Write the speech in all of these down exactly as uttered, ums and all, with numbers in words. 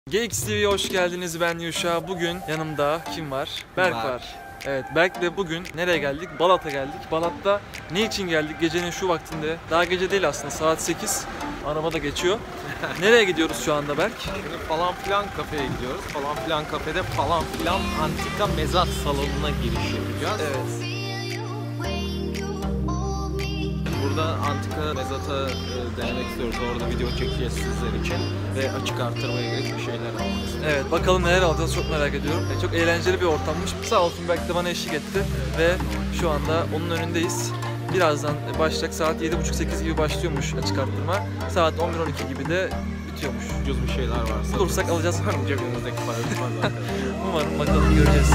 G X T V'ye hoş geldiniz. Ben Yuşa. Bugün yanımda kim var? Berk var. var. Evet, Berk de bugün nereye geldik? Balat'a geldik. Balat'ta ne için geldik? Gecenin şu vaktinde. Daha gece değil aslında, saat sekiz. Araba da geçiyor. Nereye gidiyoruz şu anda Berk? Şimdi falan filan kafeye gidiyoruz. Falan filan kafede falan filan antika mezat salonuna giriş yapacağız. Evet. Burada antika mezata e, denemek istiyoruz. Orada video çekeceğiz sizler için ve açık artırmaya yönelik bir şeyler almak istiyoruz. Evet, bakalım neler alacağız, çok merak ediyorum. E, çok eğlenceli bir ortammış. Sağ olsun Berk de bana eşlik etti ve şu anda onun önündeyiz. Birazdan başlayacak, saat yedi buçuk sekiz gibi başlıyormuş açık arttırma. Saat on bir on iki gibi de bitiyormuş. Ucuz bir şeyler varsa. Bulursak alacağız. Cebimizdeki para tutmaz zaten. Umarım, bakalım, göreceğiz.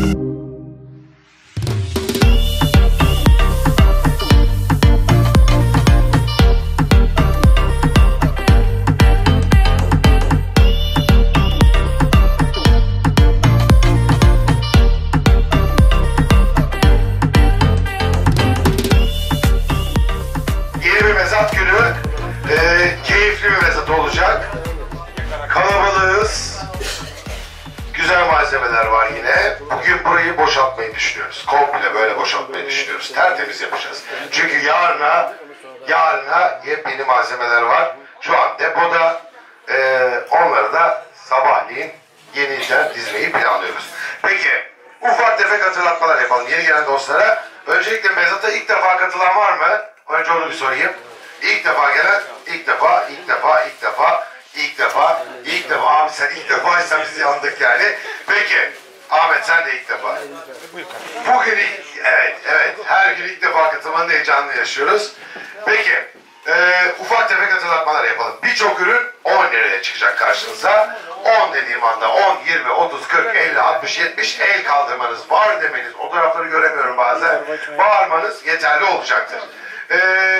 Mezat günü e, keyifli bir mezat olacak. Kalabalığız. Güzel malzemeler var yine. Bugün burayı boşaltmayı düşünüyoruz. Komple böyle boşaltmayı düşünüyoruz. Tertemiz yapacağız. Çünkü yarına yarına yepyeni malzemeler var. Şu an depoda. E, onları da sabahleyin yeniden dizmeyi planlıyoruz. Peki ufak tefek hatırlatmalar yapalım yeni gelen dostlara. Öncelikle mezata ilk defa katılan var mı? Önce onu bir sorayım. İlk defa gelen, ilk defa, ilk defa, ilk defa, ilk defa, ilk defa. Abi sen ilk defaysan biz yandık yani. Peki, Ahmet sen de ilk defa. Bugün ilk, evet, evet. Her gün ilk defa katılmanın heyecanını yaşıyoruz. Peki, e, ufak tefek hatırlatmalar yapalım. Birçok ürün on liraya çıkacak karşınıza. on dediğim anda on, yirmi, otuz, kırk, elli, altmış, yetmiş el kaldırmanız, var demeniz, o tarafları göremiyorum bazen. Bağırmanız yeterli olacaktır. Eee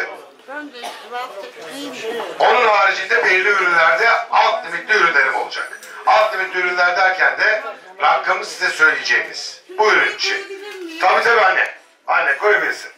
Onun haricinde belli ürünlerde alt limitli ürünlerim olacak. Alt limitli ürünler derken de rakamı size söyleyeceğimiz bu ürün için. Tabii tabii anne. Anne koyabilirsin.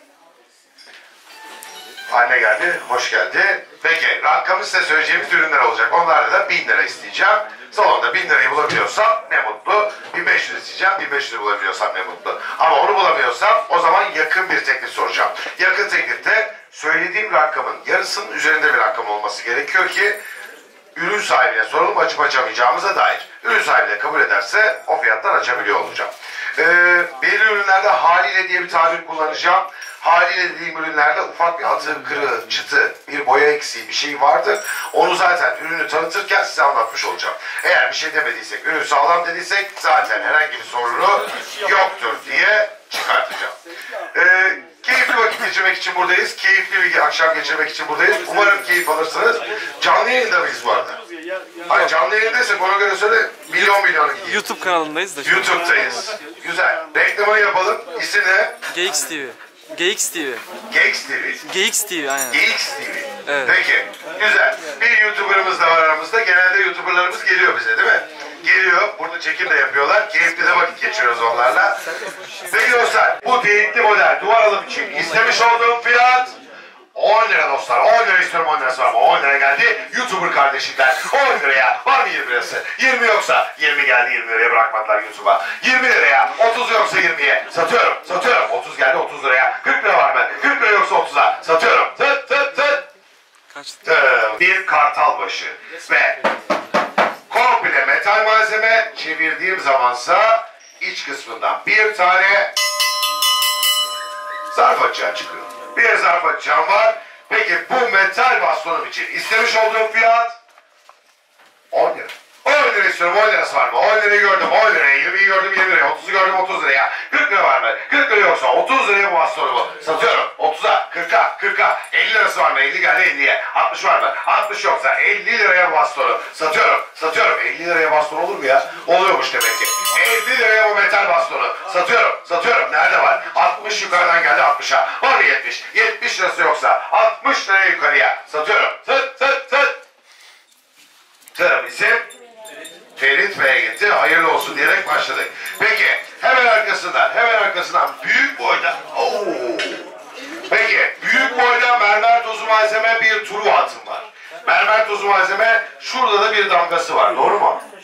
Anne geldi, hoş geldi. Peki rakamı size söyleyeceğimiz ürünler olacak. Onlarda da bin lira isteyeceğim. Salonda bin lirayı bulabiliyorsam ne mutlu. bin beş yüz isteyeceğim, bin beş yüz bulabiliyorsam ne mutlu. Ama onu bulamıyorsam o zaman yakın bir teklif soracağım. Yakın teklifte söylediğim rakamın yarısının üzerinde bir rakam olması gerekiyor ki ürün sahibine soralım açıp açamayacağımıza dair. Ürün sahibi de kabul ederse o fiyattan açabiliyor olacağım. Ee, belli ürünlerde haliyle diye bir tabir kullanacağım. Haliyle dediğim ürünlerde ufak bir atı, kırığı, çıtı, bir boya eksiği bir şey vardır. Onu zaten ürünü tanıtırken size anlatmış olacağım. Eğer bir şey demediysek, ürün sağlam dediysek zaten herhangi bir sorunu yoktur diye çıkartacağım. Ee, keyifli vakit geçirmek için buradayız. Keyifli bir akşam geçirmek için buradayız. Umarım keyif alırsınız. Canlı yayında mıyız bu arada? Hayır, canlı yayındaysak ona göre söyle, milyon milyon gidiyor. YouTube kanalındayız da. YouTube'dayız. Güzel. Reklamını yapalım. İsim ne? G X T V. G X T V. G X T V. G X T V aynen. G X T V. Evet. Peki. Güzel. Bir YouTuber'ımız da var aramızda. Genelde YouTuber'larımız geliyor bize değil mi? Geliyor. Burada çekim de yapıyorlar. Keyifli de vakit geçiriyoruz onlarla. Peki dostlar. Bu teyitli model duvar alım için istemiş olduğum fiyat on lira dostlar. on lira istiyorum, on lirası var mı? on lira geldi. YouTuber kardeşimler. on liraya. Var mı yirmi lirası? yirmi yoksa yirmi geldi, yirmi liraya bırakmadılar YouTube'a. yirmi liraya. otuz yoksa yirmiye. Satıyorum. Satıyorum. otuz geldi, otuz liraya. kırk lira var mı? kırk lira yoksa otuza. Satıyorum. Tıt tıt tıt. Kaçtı? Bir kartal başı. Ve komple metal malzeme, çevirdiğim zamansa iç kısmından bir tane zarf açığa çıkıyor. Bir zarf açacağım var. Peki bu metal bastonum için istemiş olduğum fiyat on lira. on lira istiyorum, on lirası var mı? on lirayı gördüm, on liraya, yirmiyi gördüm, yirmi liraya, otuzu gördüm, otuz liraya. kırk lira var mı? kırk lira yoksa otuz liraya bu bastonumu satıyorum. otuza, kırka, kırka, elli lirası var mı? elli geldi elliye. altmış var mı? altmış yoksa elli liraya bu bastonu satıyorum. Satıyorum. elli liraya baston olur mu ya? Oluyormuş demek ki. elli liraya bu metal bastonu satıyorum. Satıyorum. Nerede var? altmış yukarıdan geldi altmışa. Var mı yetmiş? yetmiş lirası yoksa altmış liraya yukarıya satıyorum. Tıt tıt tıt. Tırım isim Ferit Bey'e gitti. Hayırlı olsun diyerek başladık. Peki hemen arkasından hemen arkasından büyük boyda. Oo. Peki büyük boyda mermer tozu malzeme bir Truva hatım var. Mermer tozu malzeme şurada da bir damgası var. Doğru mu?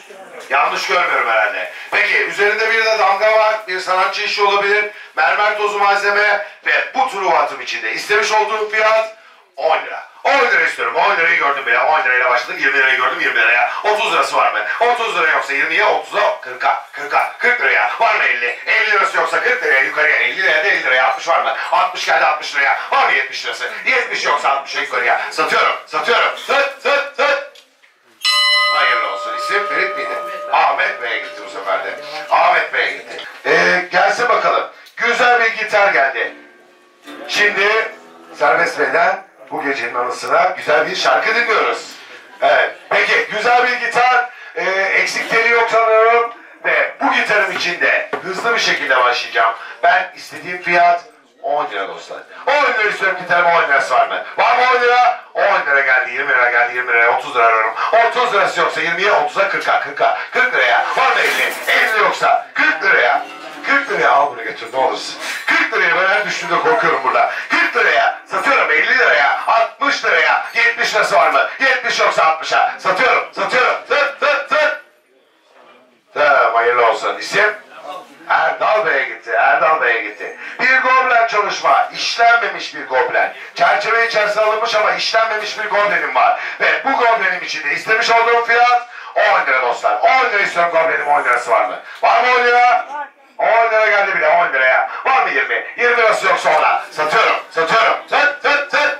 Yanlış görmüyorum herhalde. Peki üzerinde bir de damga var. Bir sanatçı işi olabilir. Mermer tozu malzeme ve bu Truva atım içinde. İstemiş olduğum fiyat on lira. on lira istiyorum. on lirayı gördüm bile. on lirayla başladım. yirmi lirayı gördüm. yirmi liraya. otuz lirası var mı? otuz lira yoksa yirmiye, otuza, kırka, kırka, kırk liraya. Var mı elli? elli lirası yoksa kırk liraya, yukarıya. elli liraya da elli liraya. altmış var mı? altmış geldi altmış liraya. Var mı yetmiş lirası? yetmiş yoksa altmışa yukarıya. Satıyorum. Satıyorum. Sat, sat, sat. Hayırlı olsun. İsim Ferit miydi? Ahmet Bey'e gitti bu sefer de. Ahmet Bey'e gitti. Ee, gelsin bakalım. Güzel bir gitar geldi. Şimdi Serbest Bey'den bu gecenin anısına güzel bir şarkı dinliyoruz. Evet. Peki güzel bir gitar. Ee, eksik teli yok sanıyorum. Ve bu gitarın içinde hızlı bir şekilde başlayacağım. Ben istediğim fiyat on lira dostlar. on lira istiyorum, gitarıma on lirası var mı? Var mı on lira? on lira geldi, yirmi lira geldi, yirmi liraya, otuz lira arıyorum. otuz lirası yoksa yirmiye, otuza, kırka, kırka, kırk liraya. Var mı elli? elli yoksa kırk liraya. kırk liraya al bunu götür ne olursun. kırk liraya ben her düştüğümde korkuyorum burada. kırk liraya satıyorum, elli liraya, altmış liraya, yetmiş lirası var mı? yetmiş yoksa altmışa. Satıyorum, satıyorum. Sat, sat, sat. Tamam, hayırlı olsun. İsim? Erdal Bey'e gitti, Erdal Bey'e gitti. Bir goblen çalışma, işlenmemiş bir goblen. Çerçeve içerisine alınmış ama işlenmemiş bir goblenim var. Ve bu goblenim içinde istemiş olduğum fiyat on lira dostlar. on lira istiyorum, goblenim on lirası var mı? Var mı on lira? on lira geldi bile on liraya. Var mı yirmi? yirmi lirası yoksa ona. Satıyorum, satıyorum. Sat, sat, sat.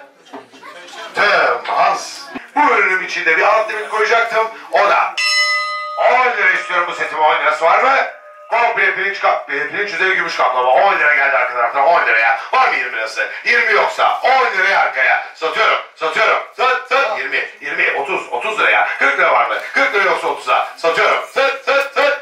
Tüm Hans. Bu ürünüm içinde bir alt limit koyacaktım. O da on lira istiyorum, bu setime on lirası var mı? Komple pirinç, kap, pirinç üzeri gümüş kaplama. on lira geldi arka taraftan, on liraya. Var mı yirmi lirası? yirmi yoksa on liraya arkaya. Satıyorum, satıyorum. Sat, sat. yirmi, yirmi, otuz, otuz liraya. kırk lira var mı? kırk lira yoksa otuza. Satıyorum. Sat, sat, sat.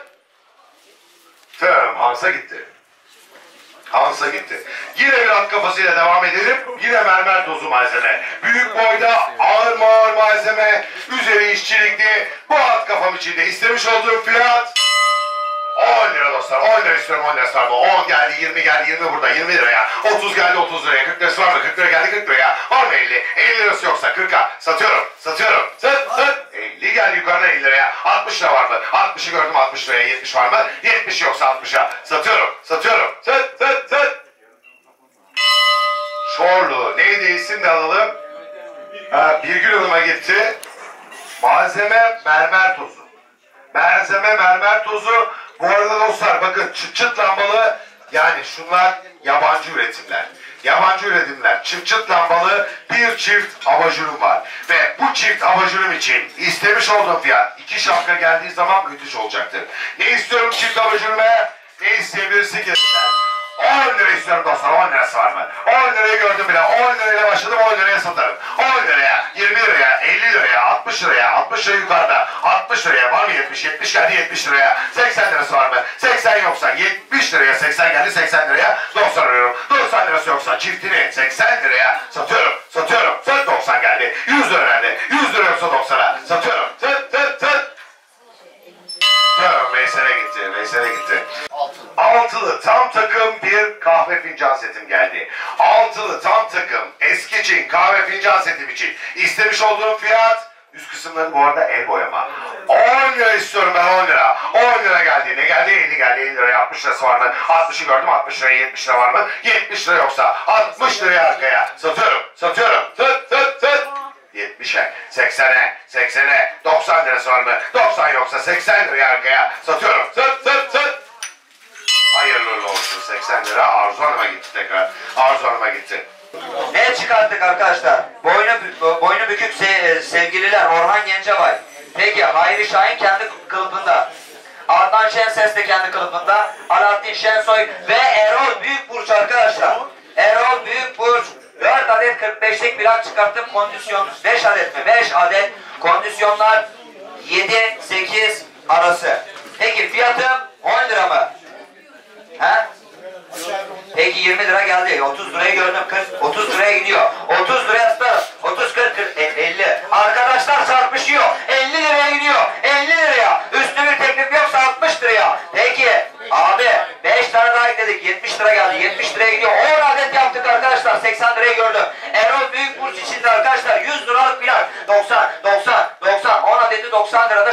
Tüm Hans'a gitti. Hans'a gitti. Yine bir at kafasıyla devam edelim. Yine mermer tozu malzeme. Büyük boyda ağır mağır malzeme. Üzeri işçilikli. Bu at kafam içinde istemiş olduğum fiyat on lira dostlar. on lira istiyorum, on lirası var mı? on geldi, yirmi geldi, yirmi burada, yirmi liraya. otuz geldi, otuz liraya. kırk lirası var mı? kırk lira geldi, kırk liraya. Var mı elli? elli lirası yoksa kırka. Satıyorum, satıyorum. Sat, sat. elli geldi yukarıda, elli liraya. altmış lira var mı? altmışı gördüm, altmış liraya. yetmiş var mı? yetmiş yoksa altmışa. Satıyorum, satıyorum. Sat, sat, sat. Çorlu. Neydi, isim de alalım. Ha, Birgül Hanım'a gitti. Malzeme mermer tozu. Malzeme mermer tozu. Bu arada dostlar bakın, çıt çıt lambalı, yani şunlar yabancı üretimler. Yabancı üretimler. Çıt çıt lambalı bir çift abajurum var. Ve bu çift abajurum için istemiş olduğum fiyat iki şapka geldiği zaman müthiş olacaktır. Ne istiyorum çift abajuruma? Ne isteyebilirsin ki? on lira istiyorum dostlar, on lirası var mı? on lirayı gördüm bile, on lirayla başladım, on liraya satarım. on liraya, yirmi liraya, elli liraya, altmış liraya, altmış lira yukarıda, altmış liraya, var mı yetmiş? yetmiş geldi, yetmiş liraya, seksen lirası var mı? seksen yoksa, yetmiş liraya, seksen geldi, seksen liraya, doksan arıyorum. doksan lirası yoksa çiftini seksen liraya satıyorum, satıyorum. Sat, doksan geldi, yüz lira verdi, yüz lira yoksa doksana, satıyorum. Sat, sat, sat. Tamam, Veysel'e gitti, Veysel'e gitti. Altılı tam takım bir kahve fincan setim geldi. Altılı tam takım eski Çin kahve fincan setim için istemiş olduğum fiyat, üst kısımları bu arada el boyama. on lira istiyorum ben, on lira. on lira geldi. Ne geldi? elli geldi. elli liraya, altmış lirası var mı? altmışı gördüm, altmış liraya, yetmiş lira var mı? yetmiş lira yoksa altmış liraya arkaya. Satıyorum, satıyorum. Sat, sat, sat. yetmişe, seksene, seksene, doksan lirası var mı? doksan yoksa seksen liraya arkaya. Satıyorum. Sat, sat, sat. Hayırlı olsun, seksen lira. Arzu Hanım'a gitti tekrar. Arzu Hanım'a gitti. Ne çıkarttık arkadaşlar? Boynu, boynu bükük se sevgililer Orhan Gencebay. Peki Hayri Şahin kendi kılıfında. Adnan Şenses de kendi kılıfında. Alaaddin Şensoy ve Erol Büyükburç arkadaşlar. Erol Büyükburç dört adet kırk beşlik plak çıkarttım, kondisyon beş adet mi? beş adet kondisyonlar yedi sekiz arası. Peki fiyatım on lira mı? He? Peki yirmi lira geldi. otuz lirayı gördüm. kırk, otuz liraya gidiyor. otuz liraya satarım. otuz, kırk, kırk, elli. Arkadaşlar çarpışıyor. elli liraya gidiyor. elli liraya. Üstü bir teklif yoksa altmış liraya. Peki abi beş tane daha ekledik. yetmiş lira geldi. yetmiş liraya gidiyor. on adet yaptık arkadaşlar. seksen lirayı gördüm. Erol Büyükburç içinde arkadaşlar yüz liralık plak. doksan, doksan, doksan. on adeti doksan lirada şu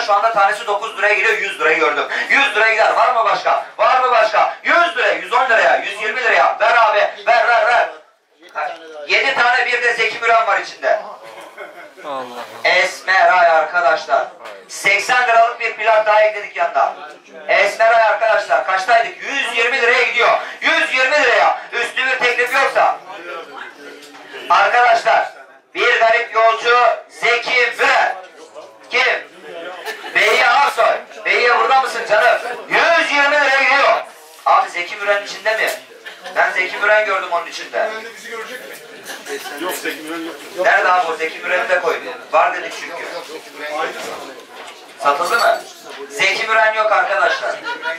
şu anda tanesi dokuz liraya geliyor. yüz lirayı gördüm. yüz liraya gider. Var mı başka? Var mı başka? yüz liraya, yüz on liraya, yüz yirmi liraya. Ver abi. Ver ver ver. yedi tane bir de Zeki Müren var içinde. Allah. Esmeray arkadaşlar. seksen liralık bir plak daha ekledik yanına. Esmeray arkadaşlar. Kaçtaydık? yüz yirmi liraya gidiyor. yüz yirmi liraya. Üstü bir teklif yoksa. Arkadaşlar. Bir garip yolcu Zeki Müren. Kim? Beyye Arsoy. Beyye burada mısın canım? yüz yirmi liraya gidiyor. Abi Zeki Müren içinde mi? Ben Zeki Müren gördüm onun içinde. Yok Zeki Müren yok. Nerede abi o Zeki Müren'i de koydu. Var dedik çünkü. Satıldı mı? Zeki Müren yok arkadaşlar.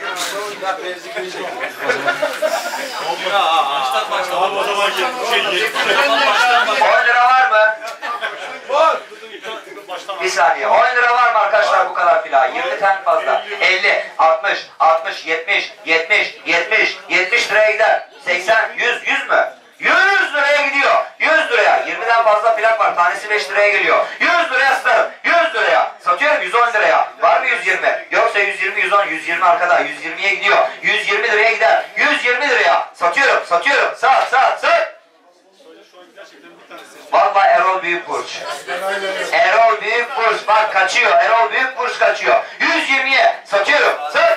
Abi o zaman şey on lira var mı? Bir saniye. on lira var mı arkadaşlar bu kadar filan? yirmi tane fazla. elli, altmış, altmış, yetmiş, yetmiş, yetmiş, yetmiş liraya gider. seksen, yüz, yüz mü? yüz liraya gidiyor. yüz liraya. yirmiden fazla plak var. Tanesi beş liraya geliyor. yüz liraya satarım. yüz liraya. Satıyorum yüz on liraya. Var mı yüz yirmi? Yoksa yüz yirmi, yüz on, yüz yirmi arkada. yüz yirmiye gidiyor. yüz yirmi liraya gider. yüz yirmi liraya. Satıyorum, satıyorum. Sat, sat, sat. Vallahi Erol Büyükburç. Erol Büyükburç bak kaçıyor. Erol Büyükburç kaçıyor. yüz yirmiye satıyorum. Sat.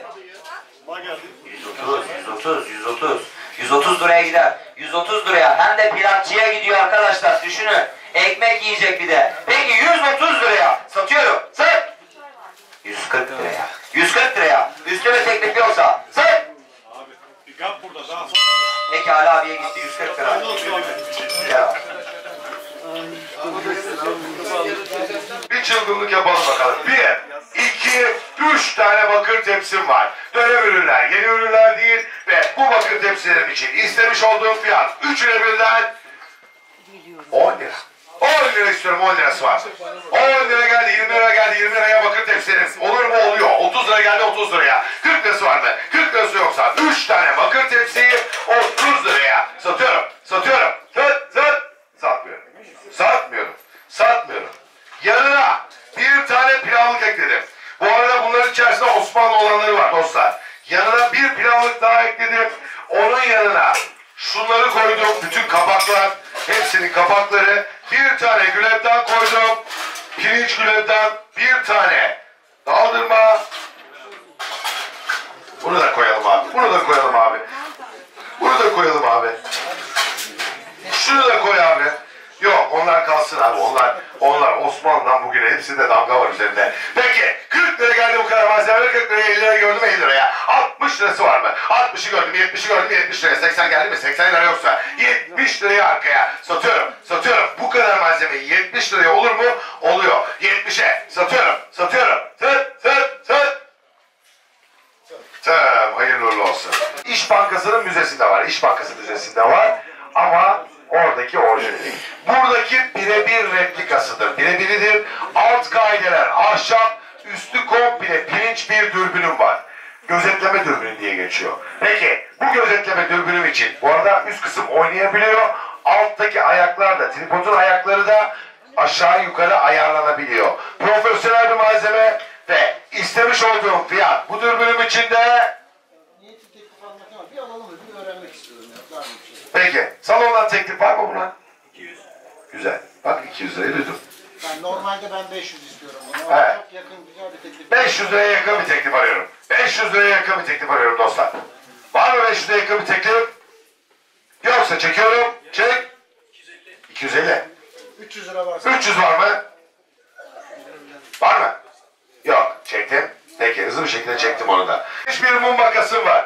yüz otuz, yüz otuz, yüz otuz. yüz otuz liraya gider. yüz otuz liraya. Hem de plakçıya gidiyor arkadaşlar. Düşünün. Ekmek yiyecek bir de. Peki yüz otuz liraya satıyorum. Sat. yüz kırk liraya. yüz kırk liraya. Üstüne teklif yoksa. Sat. Yap burada daha Peki Ali abiye gitti yüz kırk lira. Ya. Bir çılgınlık yapalım bakalım. Bir, iki, üç tane bakır tepsim var. Dönem ürünler, yeni ürünler değil ve bu bakır tepsilerim için istemiş olduğum fiyat üçüne birden on lira. on lira istiyorum, on lirası var. on lira geldi, yirmi lira geldi, yirmi liraya bakır tepsilerim. Olur mu? Oluyor. otuz lira geldi, otuz liraya. kırk lirası var mı? kırk lirası yoksa üç tane bakır tepsiyi otuz liraya satıyorum. Satıyorum. Sat, sat. Satmıyorum. Satmıyorum. Satmıyorum. Yanına bir tane pilavlık ekledim. Bu arada bunların içerisinde Osmanlı olanları var dostlar. Yanına bir pilavlık daha ekledim. Onun yanına şunları koydum. Bütün kapaklar, hepsinin kapakları. Bir tane gülebden koydum. Pirinç gülebden bir tane. Daldırma. Bunu da koyalım abi. Bunu da koyalım abi. Bunu da koyalım abi. Şunu da koy abi. Yok onlar kalsın abi. Onlar onlar Osmanlı'dan bugüne hepsinde damga var üzerinde. Peki kırk lira geldi bu kadar malzemeler. kırk liraya elli lira gördüm elli liraya. altmış lirası var mı? altmışı gördüm, yetmişi gördüm, yetmiş liraya. seksen geldi mi? seksen lira yoksa yetmiş liraya arkaya satıyorum. Satıyorum. Bu kadar malzemeyi yetmiş liraya olur mu? Oluyor. yetmişe satıyorum. Satıyorum. Sat sat sat. Tamam, hayırlı uğurlu olsun. İş Bankası'nın müzesinde var. İş Bankası müzesinde var. Ama oradaki orijinali. Buradaki birebir replikasıdır. Birebiridir. Alt kaideler ahşap, üstü komple pirinç bir dürbünüm var. Gözetleme dürbünü diye geçiyor. Peki bu gözetleme dürbünüm için bu arada üst kısım oynayabiliyor. Alttaki ayaklar da, tripodun ayakları da aşağı yukarı ayarlanabiliyor. Profesyonel bir malzeme ve istemiş olduğum fiyat bu dürbünüm içinde. Niyeti teklif almak ama bir alalım bir öğrenmek istiyorum ya. Var mı bir şey? Peki salondan teklif var mı buna? iki yüz. Güzel. Bak iki yüz lirayı duydum. Ben normalde ben beş yüz istiyorum bunu. Evet. Çok yakın güzel bir teklif. beş yüz liraya yakın bir teklif arıyorum. beş yüz liraya yakın bir teklif arıyorum dostlar. Var mı beş yüz liraya yakın bir teklif? Yoksa çekiyorum. Çek. iki yüz elli. üç yüz lira varsa. üç yüz var mı? Var mı? Yok. Çektim. Peki hızlı bir şekilde çektim onu da. Hiçbir mum makasım var.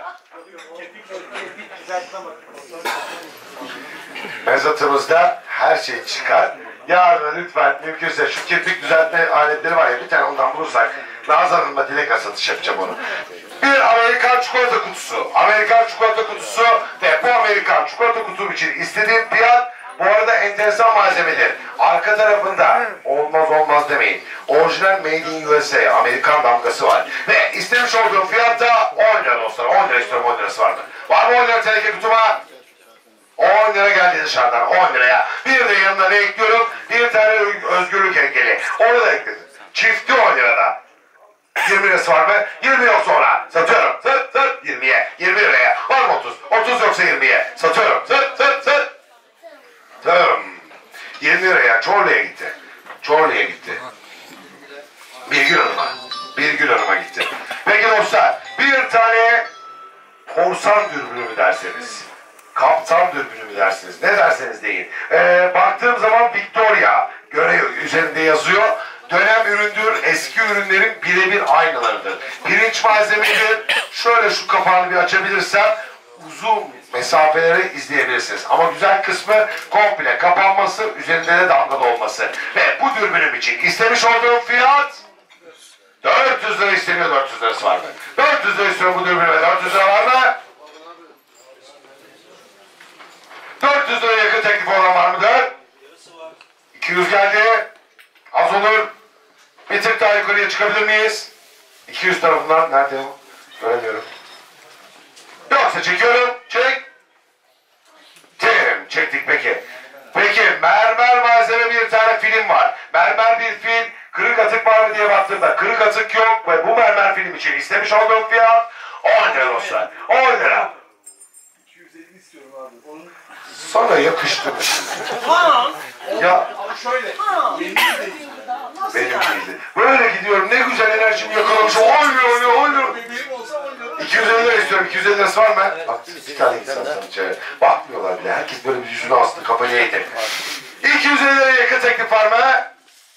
Mezatımızda her şey çıkar. Yarın lütfen mümkünse şu kirpik düzeltme aletleri var ya bir tane ondan bulursak Nazan Hanım'la Dilek'e satış yapacağım onu. Bir Amerikan çikolata kutusu. Amerikan çikolata kutusu ve bu Amerikan çikolata kutum için istediğim fiyat bu arada enteresan malzemedir. Arka tarafında olmaz olmaz demeyin. Orijinal Made in U S A Amerikan damgası var. Ve istemiş olduğum fiyat da on lira dostlar. on lira istiyorum on lirası vardı. Var mı on lira teneke kutuma? on lira geldi dışarıdan on liraya. Bir de yanına ne ekliyorum? Bir tane özgürlük heykeli. Onu da ekledim. Çifti on lirada. yirmi lirası var mı? yirmi yok sonra. Satıyorum. Sat sat. yirmiye. yirmi liraya. Var mı otuz? otuz yoksa yirmiye. Satıyorum. Sat sat sat. Tamam. yirmi liraya. Çorlu'ya gitti. Çorlu'ya gitti. Birgül Hanım'a. Birgül Hanım'a gitti. Peki dostlar. Bir tane korsan dürbünü mü derseniz? Kaptan dürbünü mü dersiniz? Ne derseniz deyin. Ee, baktığım zaman Victoria göre üzerinde yazıyor. Dönem üründür, eski ürünlerin birebir aynılarıdır. Pirinç malzemedir. Şöyle şu kapağını bir açabilirsem uzun mesafeleri izleyebilirsiniz. Ama güzel kısmı komple kapanması, üzerinde de damgalı olması. Ve bu dürbünüm için istemiş olduğum fiyat dört yüz lira isteniyor. dört yüz lirası var mı? dört yüz lira istiyorum bu dürbünüme. dört yüz lira var mı? dört yüz liraya yakın teklif olan var mıdır? iki yüz geldi. Az olur. Bir tık daha yukarıya çıkabilir miyiz? iki yüz tarafından. Nerede o? Göremiyorum. Yoksa çekiyorum. Çek. Tim. Çektik peki. Peki mermer malzeme bir tane film var. Mermer bir film. Kırık atık var mı diye baktığımda kırık atık yok ve bu mermer film için istemiş olduğum fiyat on lira dostlar. on lira. iki yüz elli istiyorum abi. Onun Sana yakıştırmış. Ya şöyle. Yemin ederim. benim değildi. Böyle gidiyorum. Ne güzel enerjimi yakalamışım. Oynuyor, oynuyor, oynuyor. Benim olsa on lira. iki yüz elli lira istiyorum. iki yüz elli lirası var mı? Bak bir tane insan sana içeri. Bakmıyorlar bile. Herkes böyle bir yüzünü astı. Kafayı eğdi. iki yüz elli liraya yakın teklif var mı?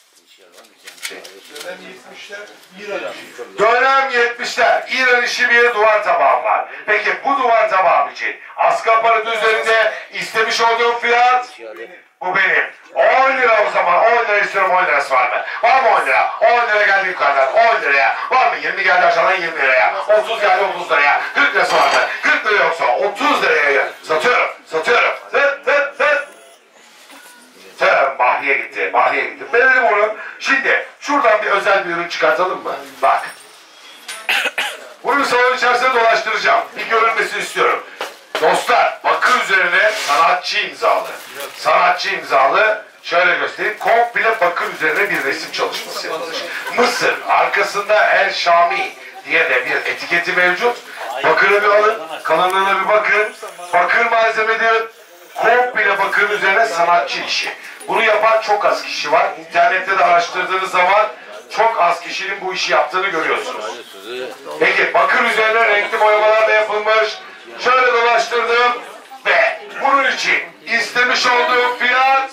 Dönem yetmişler. İran işi. Dönem yetmişler. İran işi bir duvar tabağım var. Peki bu duvar tabağım için askı aparatı üzerinde istemiş olduğum fiyat bu benim. on lira o zaman. on lira istiyorum. on lirası var mı? Var mı on lira? on lira geldi yukarıdan. on liraya. Var mı? yirmi geldi aşağıdan yirmi liraya. otuz geldi otuz liraya. kırk lirası var mı? kırk lira yoksa otuz liraya. Satıyorum. Satıyorum. Sat sat sat. Tamam, Bahriye gitti. Bahriye gitti. Verelim onu. Şimdi şuradan bir özel bir ürün çıkartalım mı? Bak. Bunu salon içerisinde dolaştıracağım. Bir görünmesini istiyorum. Dostlar, bakır üzerine sanatçı imzalı. Sanatçı imzalı. Şöyle göstereyim. Komple bakır üzerine bir resim çalışması yapılmış. Mısır. Arkasında El Şami diye de bir etiketi mevcut. Bakırı bir alın. Kalınlığına bir bakın. Bakır malzemedir. Komple bakır üzerine sanatçı işi. Bunu yapan çok az kişi var. İnternette de araştırdığınız zaman çok az kişinin bu işi yaptığını görüyorsunuz. Peki bakır üzerine renkli boyamalar da yapılmış. Şöyle dolaştırdım ve bunun için istemiş olduğum fiyat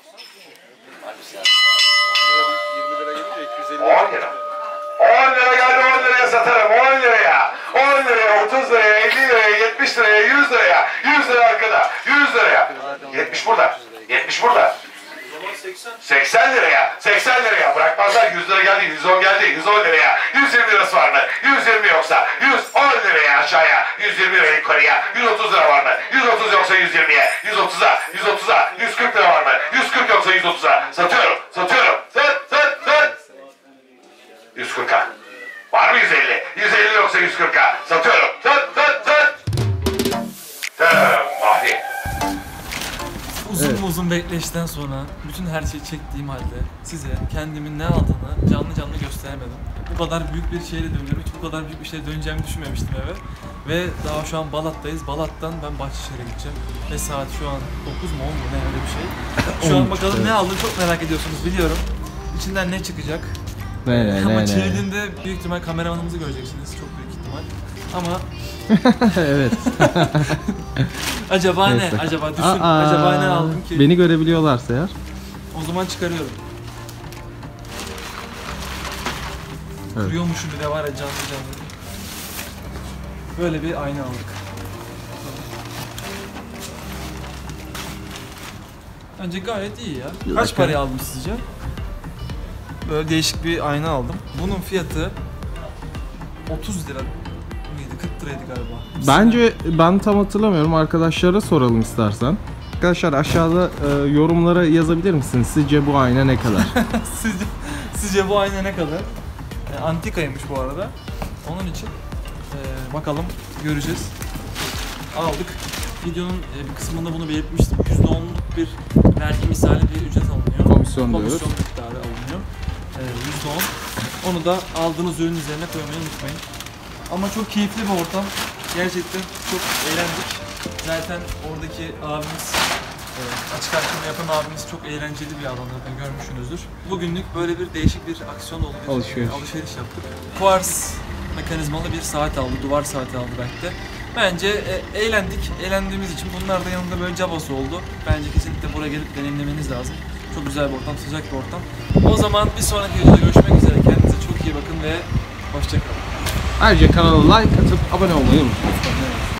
on lira. on lira geldi, on liraya satarım. on liraya. on liraya, otuz liraya, elli liraya, yetmiş liraya, yüz liraya. yüz lira arkada. yüz liraya. yetmiş burada. yetmiş burada. seksen liraya. seksen liraya. Bırakmazlar. yüz lira geldi. yüz on geldi. yüz on liraya. yüz yirmi lirası var mı? yüz yirmi yoksa yüz on liraya aşağıya. yüz yirmi liraya yukarıya. yüz otuz lira var mı? yüz otuz yoksa yüz yirmiye. yüz otuza. yüz otuza. yüz kırk lira var mı? yüz kırk yoksa yüz otuza. Satıyorum. Satıyorum. Sat sat sat. yüz kırka. Var mı yüz elli? yüz elli yoksa yüz kırka. Satıyorum. Sat sat sat. Tamam. Mahri. Uzun evet. uzun bekleyişten sonra bütün her şeyi çektiğim halde size kendimin ne aldığını canlı canlı gösteremedim. Bu kadar büyük bir şeyle döneceğim, hiç bu kadar büyük bir şeyle döneceğimi düşünmemiştim eve. Ve daha şu an Balat'tayız. Balat'tan ben Bahçeşehir'e gideceğim. Ve saat şu an dokuz mu on mu ne öyle bir şey. Şu an bakalım evet. ne aldım çok merak ediyorsunuz biliyorum. İçinden ne çıkacak. Ne ne Ama ne çevirdiğinde büyük ihtimal kameramanımızı göreceksiniz. Çok büyük ihtimal. Ama evet. acaba ne? Acaba düşün. Aa, acaba ne aldım ki? Beni görebiliyorlarsa eğer. O zaman çıkarıyorum. Evet. Kırıyormuşum bir de var ya canlı canlı. Böyle bir ayna aldık. Bence gayet iyi ya. Kaç Bakın. paraya aldım sizce? Böyle değişik bir ayna aldım. Bunun fiyatı otuz lira mıydı? kırk liraydı galiba. Bence ben tam hatırlamıyorum. Arkadaşlara soralım istersen. Arkadaşlar aşağıda e, yorumlara yazabilir misiniz? Sizce bu ayna ne kadar? sizce, sizce bu ayna ne kadar? E, antikaymış bu arada. Onun için e, bakalım göreceğiz. Aldık. Videonun e, bir kısmında bunu belirtmiştim. yüzde onluk bir vergi misali bir ücret alınıyor. Komisyon diyoruz. Komisyon miktarı alınıyor. E, yüzde on. Onu da aldığınız ürün üzerine koymayı unutmayın. Ama çok keyifli bir ortam. Gerçekten çok eğlendik. Zaten oradaki abimiz, e, açık artırma yapan abimiz çok eğlenceli bir adam, zaten görmüşsünüzdür. Bugünlük böyle bir değişik bir aksiyon oldu. Bir Alışveriş. alışveriş yaptık. Quartz mekanizmalı bir saat aldı, duvar saati aldı belki de. Bence e, eğlendik. Eğlendiğimiz için bunlar da yanında böyle cabası oldu. Bence kesinlikle buraya gelip deneyimlemeniz lazım. Çok güzel bir ortam, sıcak bir ortam. O zaman bir sonraki videoda görüşmek üzere. Kendinize çok iyi bakın ve hoşça kalın. Ayrıca kanala like atıp abone olmayı unutmayın.